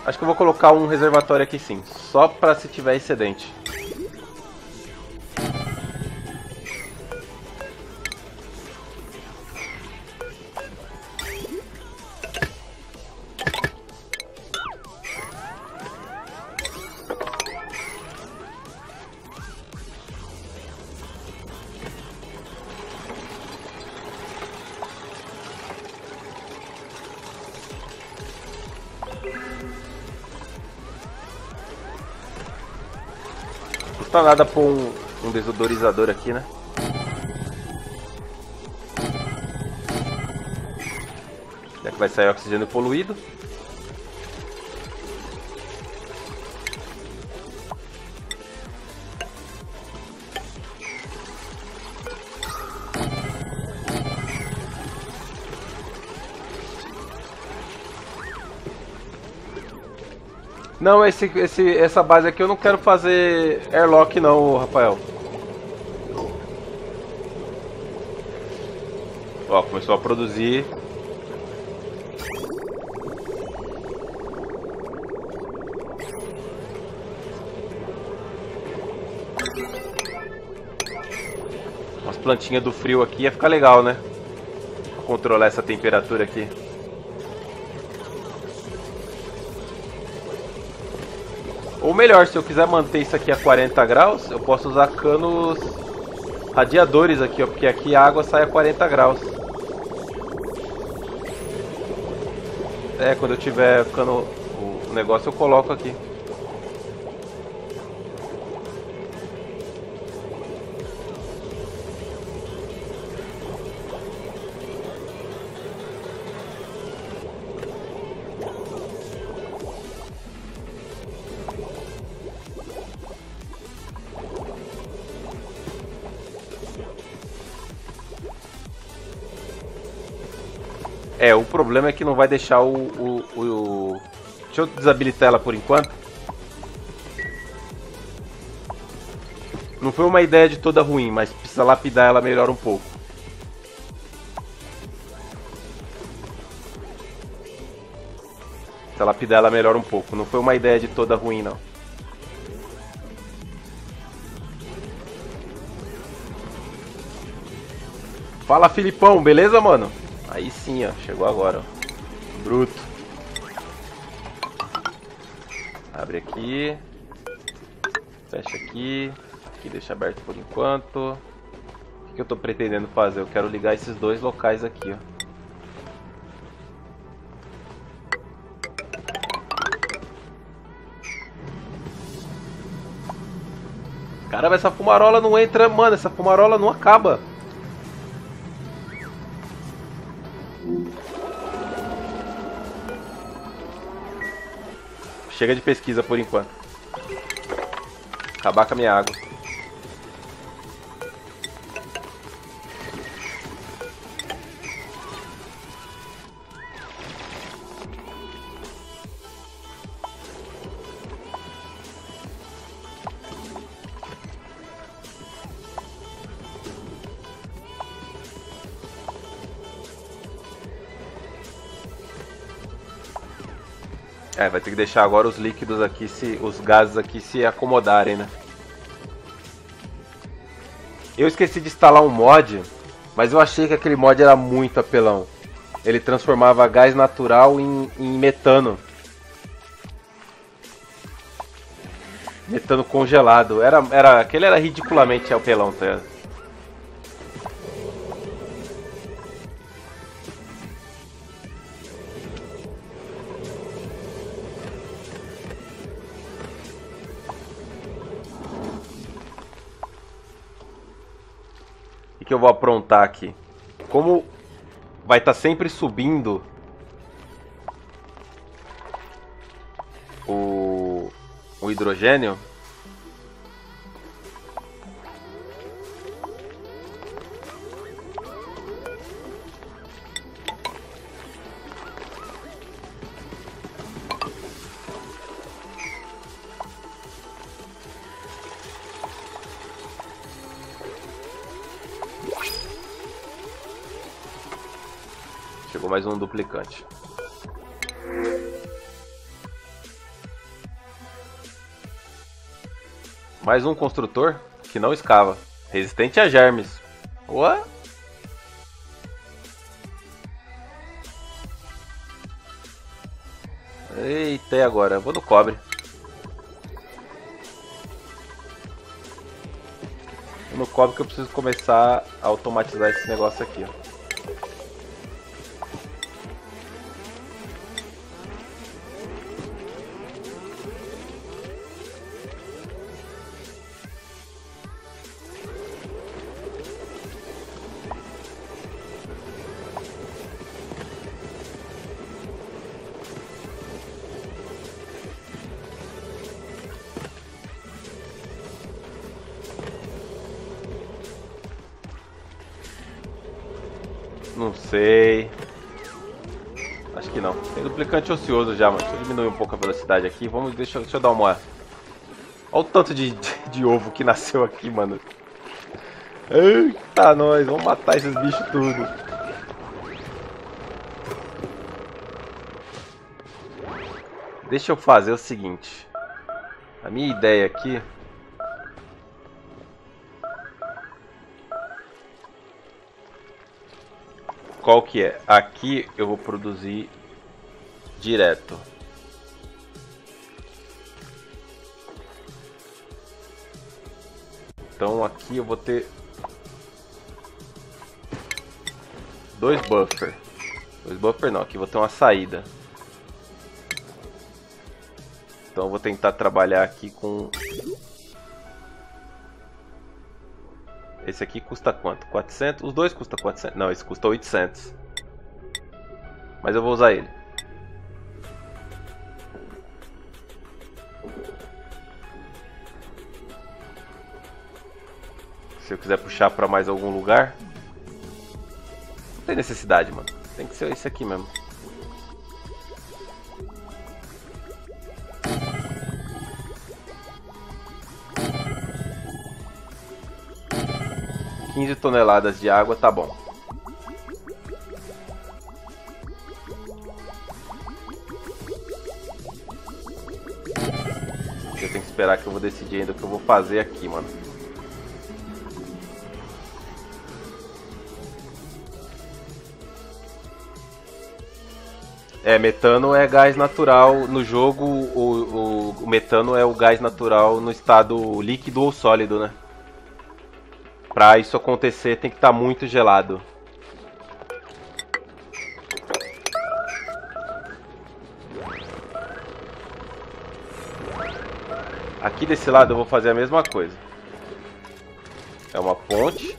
Acho que eu vou colocar um reservatório aqui sim, só pra se tiver excedente. Não custa nada pôr um desodorizador aqui, né? Já que vai sair oxigênio poluído. Não, essa base aqui eu não quero fazer airlock não, Rafael. Ó, começou a produzir. Umas plantinhas do frio aqui ia ficar legal, né? Pra controlar essa temperatura aqui. Ou melhor, se eu quiser manter isso aqui a 40 graus, eu posso usar canos radiadores aqui, ó, porque aqui a água sai a 40 graus. É, quando eu tiver cano, o negócio eu coloco aqui. É, o problema é que não vai deixar Deixa eu desabilitar ela por enquanto. Não foi uma ideia de toda ruim, mas precisa lapidar ela melhor um pouco. Precisa lapidar ela melhor um pouco. Não foi uma ideia de toda ruim, não. Fala, Filipão, beleza, mano? Aí sim, ó, chegou agora, ó. Bruto. Abre aqui. Fecha aqui. Aqui deixa aberto por enquanto. O que eu tô pretendendo fazer? Eu quero ligar esses dois locais aqui, ó. Caramba, essa fumarola não entra... Mano, essa fumarola não acaba. Chega de pesquisa por enquanto. Acabar com a minha água. É, vai ter que deixar agora os líquidos aqui, os gases aqui se acomodarem, né? Eu esqueci de instalar um mod, mas eu achei que aquele mod era muito apelão. Ele transformava gás natural em metano. Metano congelado. Aquele era ridiculamente apelão, tá ligado? Que eu vou aprontar aqui. Como vai estar sempre subindo o hidrogênio, chegou mais um duplicante. Mais um construtor que não escava. Resistente a germes. Ué? Eita, e agora? Eu vou no cobre. No cobre que eu preciso começar a automatizar esse negócio aqui, ó. Não sei. Acho que não. Tem duplicante ocioso já, mano. Deixa eu diminuir um pouco a velocidade aqui. Vamos, deixa eu dar uma olhada. Olha o tanto de ovo que nasceu aqui, mano. Eita, nós. Vamos matar esses bichos tudo. Deixa eu fazer o seguinte. A minha ideia aqui... Qual que é? Aqui eu vou produzir direto. Então aqui eu vou ter 2 buffer. 2 buffer não, aqui eu vou ter uma saída. Então eu vou tentar trabalhar aqui com... Esse aqui custa quanto? 400? Os dois custam 400? Não, esse custa 800. Mas eu vou usar ele. Se eu quiser puxar pra mais algum lugar... Não tem necessidade, mano. Tem que ser esse aqui mesmo. .15 toneladas de água, tá bom. Eu tenho que esperar que eu vou decidir ainda o que eu vou fazer aqui, mano. Metano é gás natural no jogo. O metano é o gás natural no estado líquido ou sólido, né? Pra isso acontecer tem que estar muito gelado. Aqui desse lado eu vou fazer a mesma coisa. É uma ponte.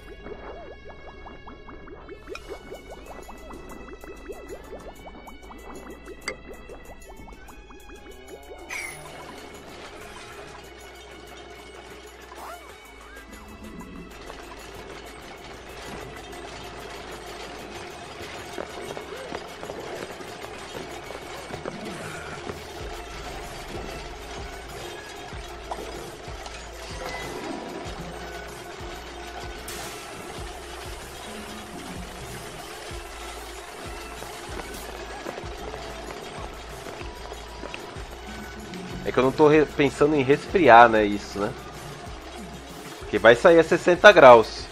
É que eu não tô pensando em resfriar, né, isso, né? Porque vai sair a 60 graus.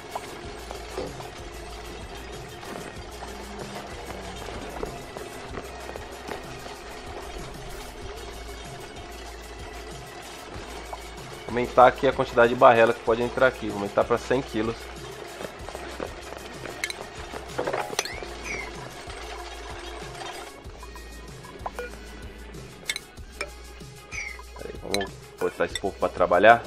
Vou aumentar aqui a quantidade de barrela que pode entrar aqui. Vou aumentar para 100 quilos. Vamos botar esse povo para trabalhar.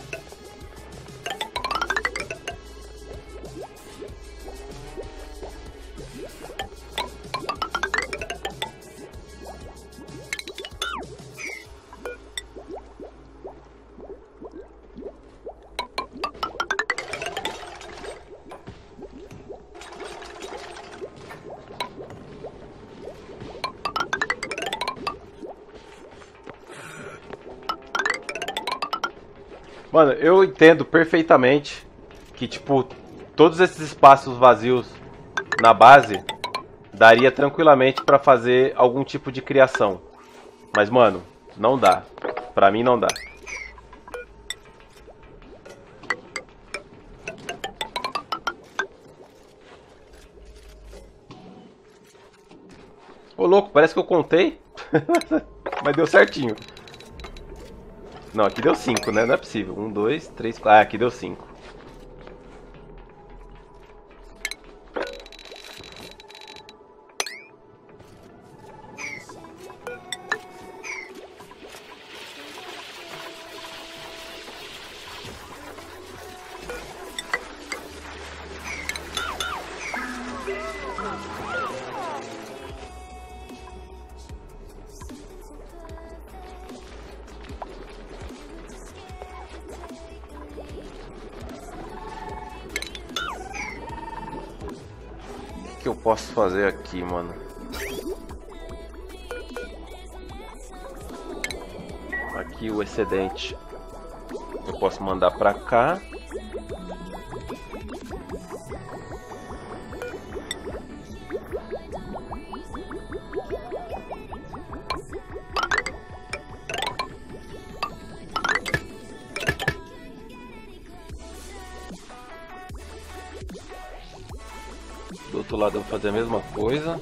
Mano, eu entendo perfeitamente que, tipo, todos esses espaços vazios na base daria tranquilamente pra fazer algum tipo de criação. Mas, mano, não dá. Pra mim não dá. Ô, louco, parece que eu contei. Mas deu certinho. Não, aqui deu 5, né? Não é possível. 1, 2, 3, 4. Ah, aqui deu 5. O que eu posso fazer aqui, mano? Aqui o excedente eu posso mandar pra cá. Do outro lado eu vou fazer a mesma coisa.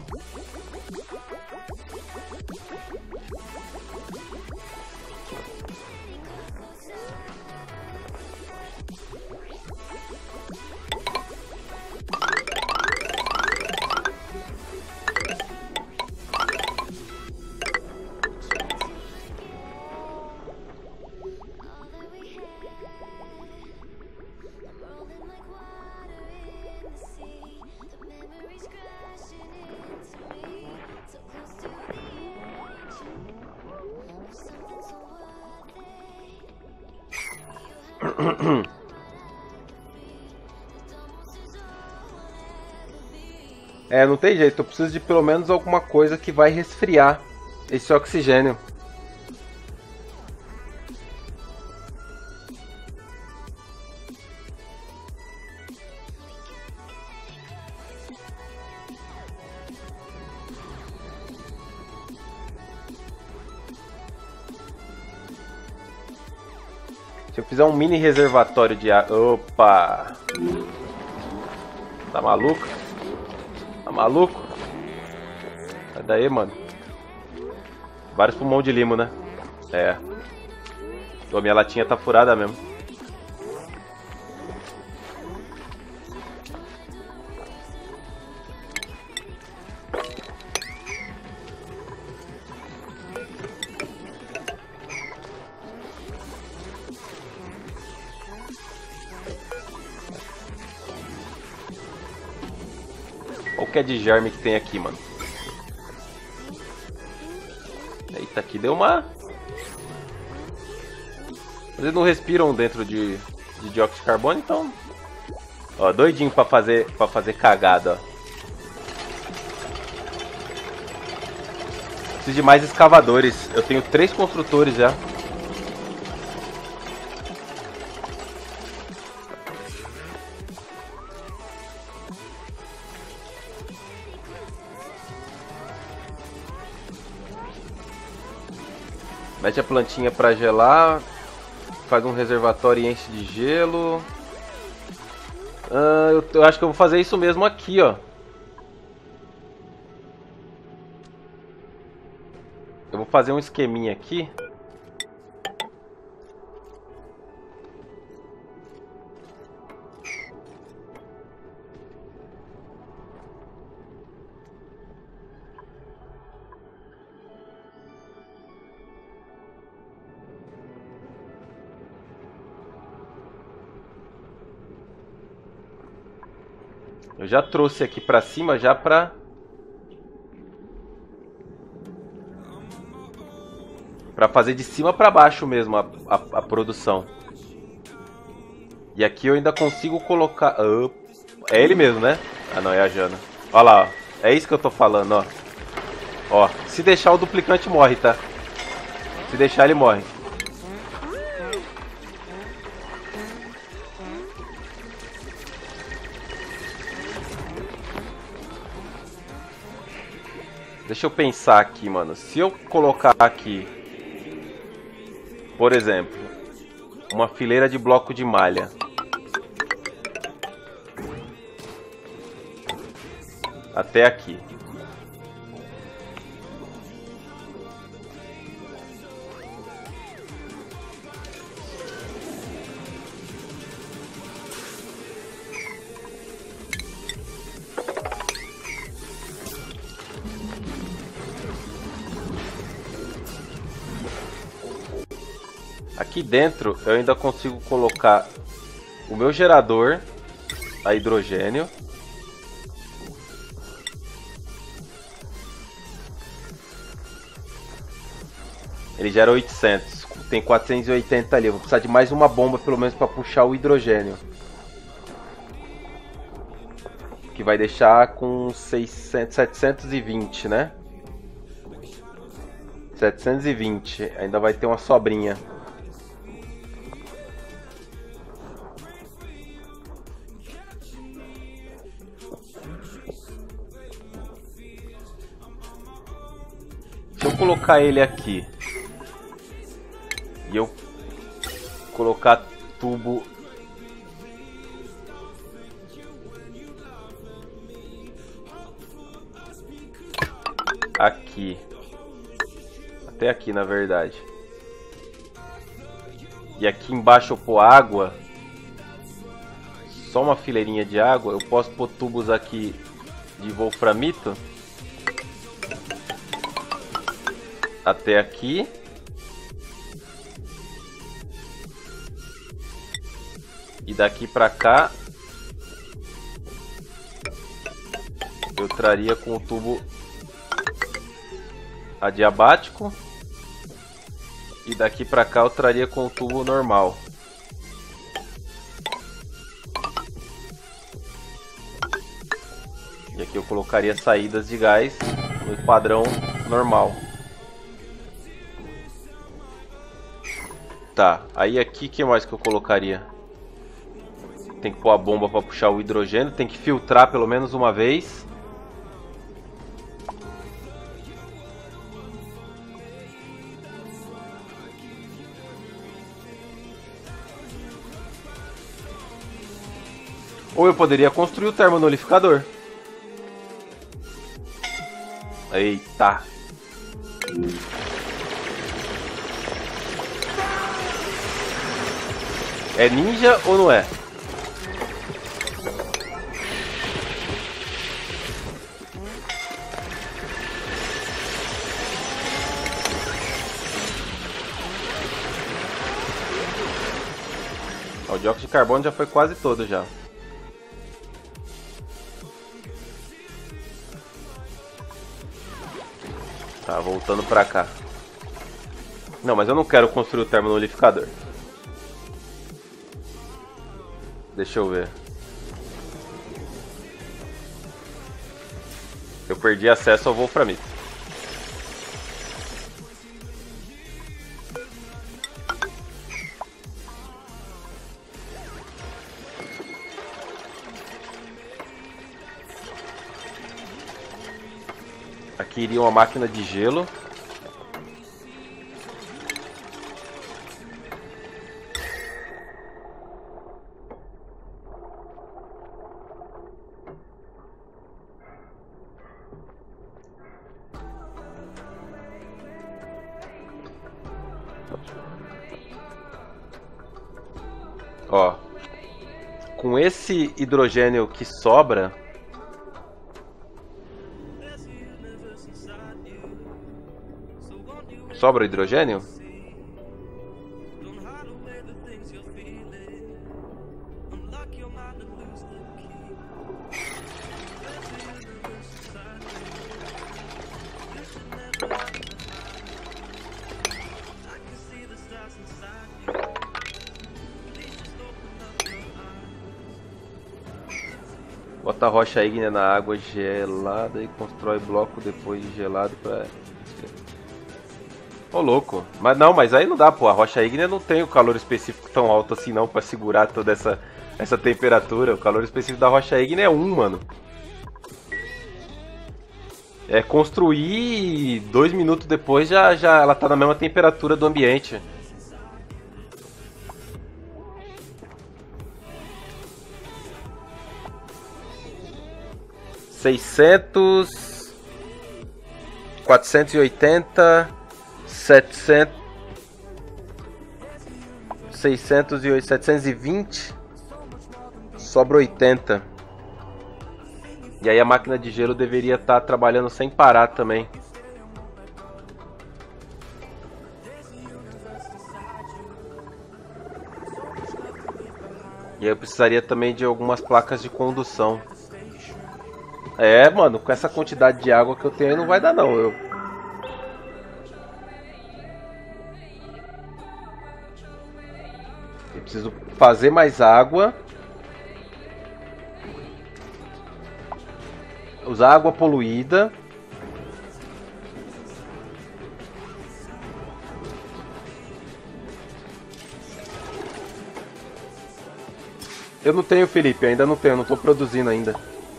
É, não tem jeito, eu preciso de pelo menos alguma coisa que vai resfriar esse oxigênio. Se eu fizer um mini reservatório de água... Opa! Tá maluco? Tá maluco? Sai daí, mano. Vários pulmão de limo, né? É. A minha latinha tá furada mesmo. Olha o que é de germe que tem aqui, mano. Eita, aqui deu uma... Eles não respiram dentro de dióxido de carbono, então... Ó, doidinho pra fazer cagada, ó. Preciso de mais escavadores. Eu tenho 3 construtores já. Mete a plantinha pra gelar. Faz um reservatório e enche de gelo. Eu acho que eu vou fazer isso mesmo aqui, ó. Eu vou fazer um esqueminha aqui. Eu já trouxe aqui pra cima já pra fazer de cima pra baixo mesmo a produção. E aqui eu ainda consigo colocar... É ele mesmo, né? Ah, não, é a Jana. Olha lá, ó. É isso que eu tô falando, ó. Ó, se deixar o duplicante morre, tá? Se deixar ele morre. Deixa eu pensar aqui, mano. Se eu colocar aqui, por exemplo, uma fileira de bloco de malha. Até aqui. Aqui dentro eu ainda consigo colocar o meu gerador a hidrogênio. Ele gera 800, tem 480 ali. Eu vou precisar de mais uma bomba pelo menos para puxar o hidrogênio. Que vai deixar com 600, 720, né? 720, ainda vai ter uma sobrinha. Se eu colocar ele aqui e eu colocar tubo aqui, até aqui na verdade, e aqui embaixo eu pôr água, só uma fileirinha de água, eu posso pôr tubos aqui de wolframito até aqui. E daqui pra cá eu traria com o tubo adiabático. E daqui pra cá eu traria com o tubo normal. E aqui eu colocaria saídas de gás no padrão normal. Tá, aí aqui o que mais que eu colocaria? Tem que pôr a bomba para puxar o hidrogênio, tem que filtrar pelo menos uma vez. Ou eu poderia construir o termonolificador. Eita! É ninja ou não é? O dióxido de carbono já foi quase todo já. Tá, voltando pra cá. Não, mas eu não quero construir o termonolificador. Deixa eu ver. Eu perdi acesso ao wolframito. Aqui iria uma máquina de gelo. Ó, com esse hidrogênio que sobra, sobra hidrogênio? Bota a rocha ígnea na água gelada e constrói bloco depois de gelado para... Ô louco, mas não, mas aí não dá, pô, a rocha ígnea não tem o calor específico tão alto assim não pra segurar toda essa temperatura. O calor específico da rocha ígnea é 1, mano. É construir 2 minutos depois já ela tá na mesma temperatura do ambiente. (600, 480, 700, 608, 720, sobra 80. E aí a máquina de gelo deveria estar trabalhando sem parar também. E aí eu precisaria também de algumas placas de condução. É, mano, com essa quantidade de água que eu tenho aí não vai dar não. Eu preciso fazer mais água. Usar água poluída. Eu não tenho, Felipe, ainda não tenho, não tô produzindo ainda.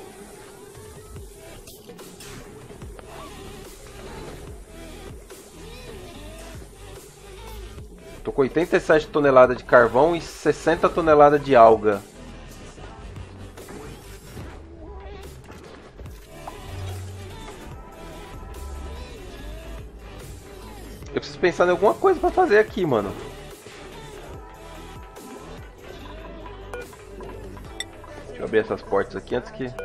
Tô com 87 toneladas de carvão e 60 toneladas de alga. Eu preciso pensar em alguma coisa pra fazer aqui, mano. Deixa eu abrir essas portas aqui antes que...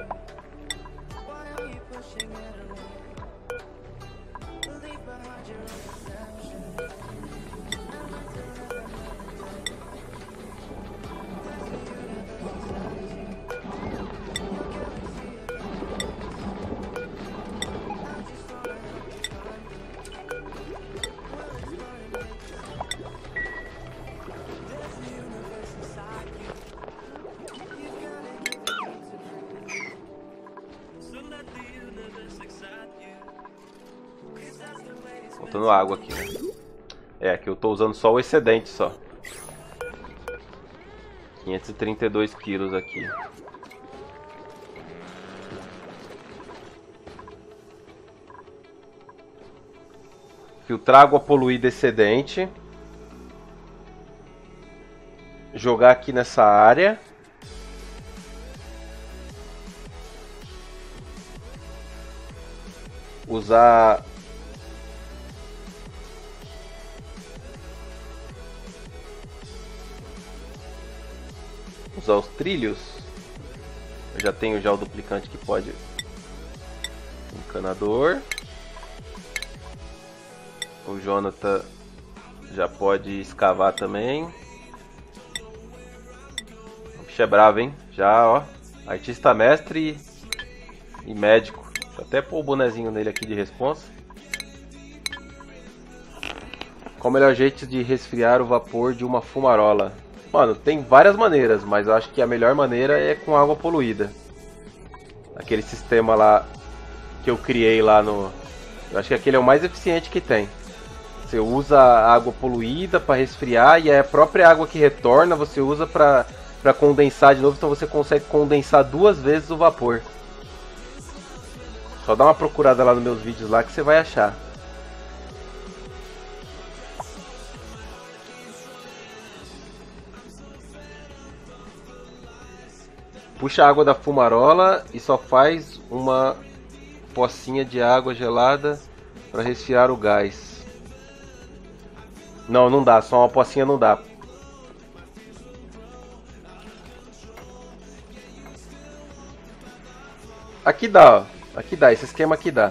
Faltando água aqui, né? É, aqui eu tô usando só o excedente só. 532 quilos aqui. Filtrar água poluída excedente. Jogar aqui nessa área. Usar... Usar os trilhos. Eu já tenho já o duplicante que pode. Encanador. O Jonathan já pode escavar também. O bicho é bravo, hein? Já, ó. Artista mestre e médico. Deixa eu até pôr o bonezinho nele aqui de responsa. Qual o melhor jeito de resfriar o vapor de uma fumarola? Mano, tem várias maneiras, mas eu acho que a melhor maneira é com água poluída. Aquele sistema lá que eu criei lá no... Eu acho que aquele é o mais eficiente que tem. Você usa água poluída para resfriar e é a própria água que retorna você usa para condensar de novo, então você consegue condensar 2 vezes o vapor. Só dá uma procurada lá nos meus vídeos lá que você vai achar. Puxa a água da fumarola e só faz uma pocinha de água gelada para resfriar o gás. Não, não dá, só uma pocinha não dá. Aqui dá, ó. Aqui dá, esse esquema aqui dá.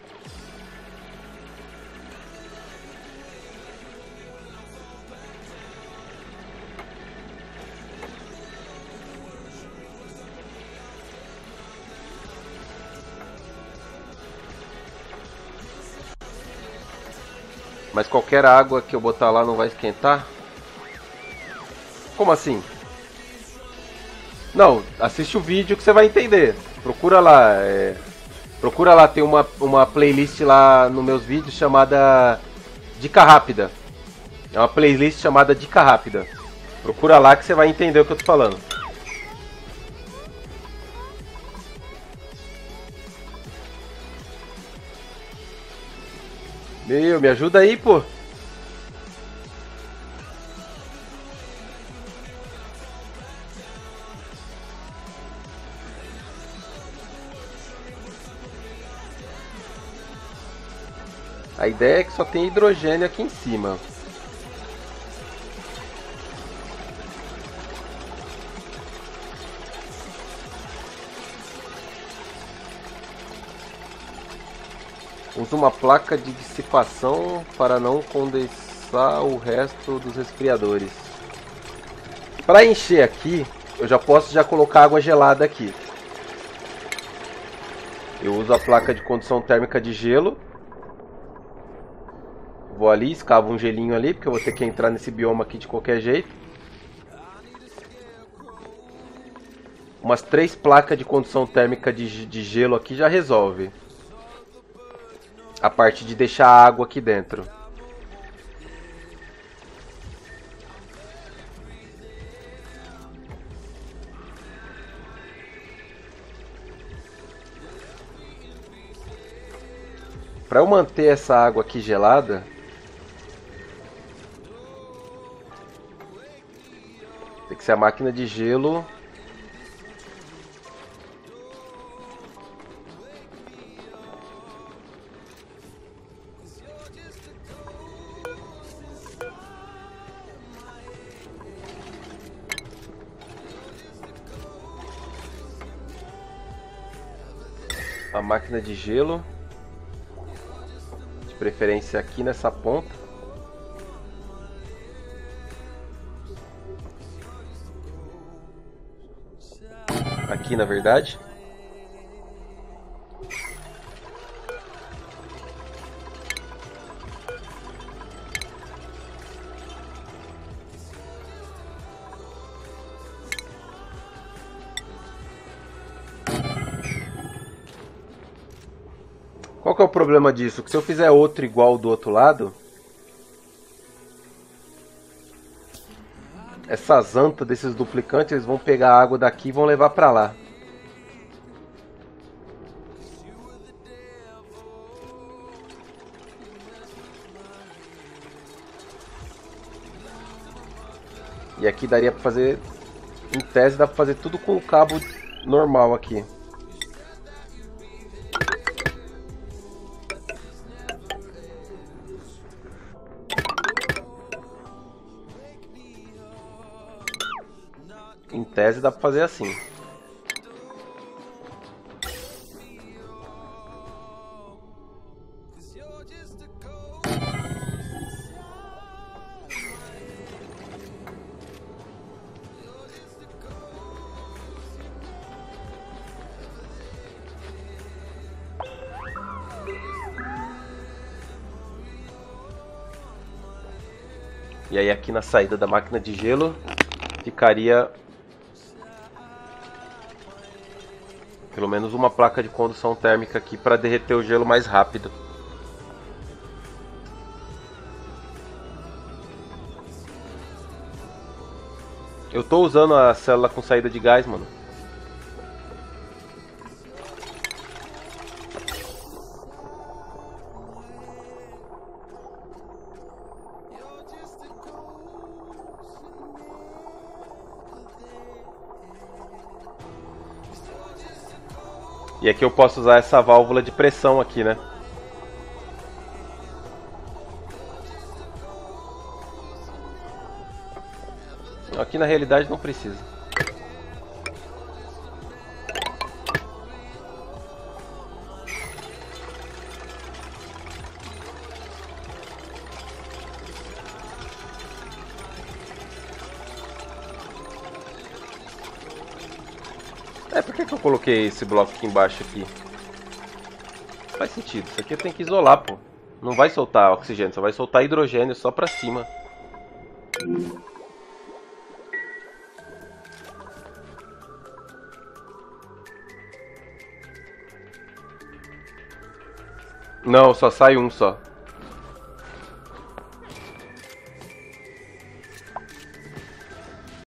Mas qualquer água que eu botar lá não vai esquentar? Como assim? Não, assiste o vídeo que você vai entender. Procura lá. Procura lá, tem uma playlist lá nos meus vídeos chamada Dica Rápida. É uma playlist chamada Dica Rápida. Procura lá que você vai entender o que eu tô falando. Meu, me ajuda aí, pô. A ideia é que só tem hidrogênio aqui em cima. Usa uma placa de dissipação para não condensar o resto dos resfriadores. Para encher aqui, eu já posso colocar água gelada aqui. Eu uso a placa de condução térmica de gelo. Vou ali, escavo um gelinho ali, porque eu vou ter que entrar nesse bioma aqui de qualquer jeito. Umas 3 placas de condução térmica de gelo aqui já resolve. A parte de deixar a água aqui dentro. Para eu manter essa água aqui gelada, tem que ser a máquina de gelo. A máquina de gelo. De preferência aqui nessa ponta. Aqui na verdade. Qual que é o problema disso? Que se eu fizer outro igual do outro lado, essas antas desses duplicantes, eles vão pegar a água daqui e vão levar pra lá. E aqui daria pra fazer, em tese dá pra fazer tudo com o cabo normal aqui. Em tese dá pra fazer assim. E aí aqui na saída da máquina de gelo ficaria pelo menos uma placa de condução térmica aqui para derreter o gelo mais rápido. Eu tô usando a célula com saída de gás, mano. E aqui eu posso usar essa válvula de pressão aqui, né? Aqui na realidade não precisa. Por que eu coloquei esse bloco aqui embaixo aqui? Faz sentido, isso aqui tem que isolar, pô. Não vai soltar oxigênio, só vai soltar hidrogênio só pra cima. Não, só sai um só.